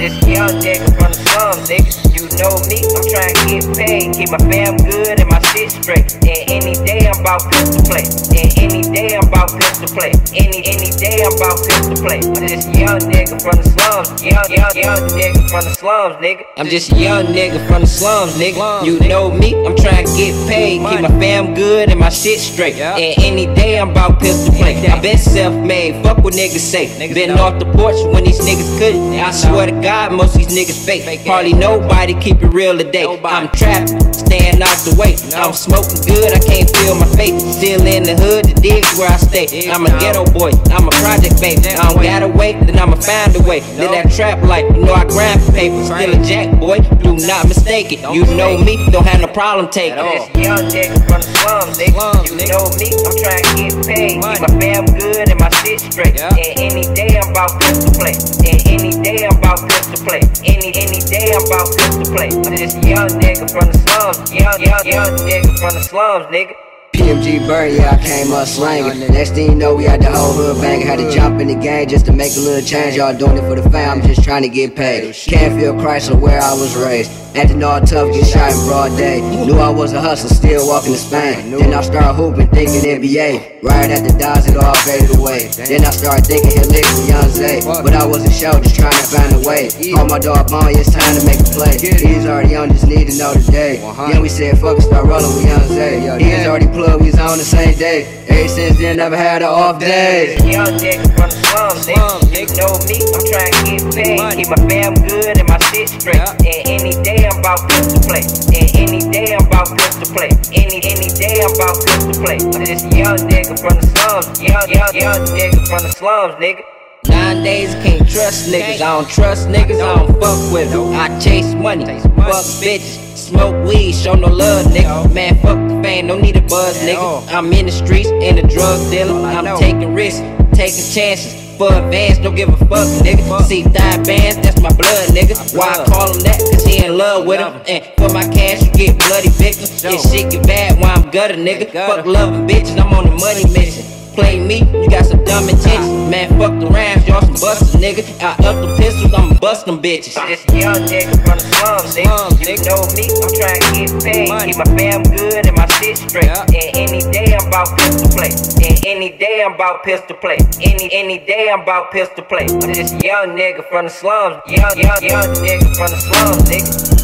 just a young nigga from the slums, nigga. You know me, I'm trying to get paid, keep my fam good and my shit straight. And any day I'm about pistol play. And any day I'm about pistol play. Any day I'm about pistol play. I'm just a young nigga from the slums, young nigga from the slums, nigga. I'm just a young nigga from the slums, nigga. You know me, I'm trying to get paid, keep my fam good and my shit straight. And any day I'm about pistol play. I been self-made, fuck what niggas say. Been off the porch when these niggas couldn't. I swear to God, most of these niggas fake. Hardly nobody keep it real today. I'm trapped, staying out the way. I'm smoking good, I can't feel my face. Still in the hood, the digs where I stay. I'm a ghetto boy, I'm a project baby. I don't gotta wait, then I'ma find a way. Live that trap life, you know I grind for paper. Still a jack boy, do not mistake it. You know me, don't have no problem taking it. I'm just a young nigga from the slums, nigga. You know me, I'm trying to get paid, keep my fam good and my shit straight. And any day I'm about pistol play. And any day I'm about pistol play. Any day I'm about pistol play. I'm just a young nigga from the slums, young nigga from the slums, nigga. PMG Bird, yeah, I came up slanging. Next thing you know, we had the whole hood banging. Had to jump in the game just to make a little change. Y'all doing it for the fam, I'm just trying to get paid. Canfield, Chrysler, where I was raised. Acting all tough, get shot in broad day. Knew I was a hustler, still walking to Spain. Then I started hooping, thinking NBA. Right after Dodge, it all faded away. Then I started thinking hit licks with Young Zay. But I wasn't sure, just trying to find a way. Call my dog Bonnie, it's time to make a play. He's already on, just need to know the day. Then we said fuck it, start rolling with Young Zay. He's already plugged, we was on the same day. Ever since then, never had an off day. Young nigga from the slums, nigga. You know me, I'm trying to get paid, keep my fam good and my shit straight. And any day I'm about pistol play. And any day I'm about pistol play. Any day I'm about pistol play. I'm just a young nigga from the slums, young nigga from the slums, nigga. Nowadays I can't trust niggas, I don't trust niggas, I don't fuck with them. I chase money, fuck bitches, smoke weed, show no love, nigga. Man, fuck the fame, don't need a buzz, nigga. I'm in the streets, in the drug dealer, I'm taking risks, taking chances. For advance, don't give a fuck, nigga. See thigh bands, that's my blood, nigga. Why I call him that? Cause he in love with him. And for my cash, you get bloody victims. And shit get bad while I'm gutter, nigga. Fuck loving bitches, I'm on the money mission. Play me, you got some dumb intentions. Man, fuck the rhymes, y'all some busters, nigga. I up the pistols, I'ma bust them bitches. Just a young nigga from the slums, nigga. You know me, I'm trying to get paid, keep my fam good and my shit straight. And any day I'm about pistol play. And any day I'm about pistol play. Any day I'm about pistol play. I'm just a young nigga from the slums, young nigga from the slums, nigga.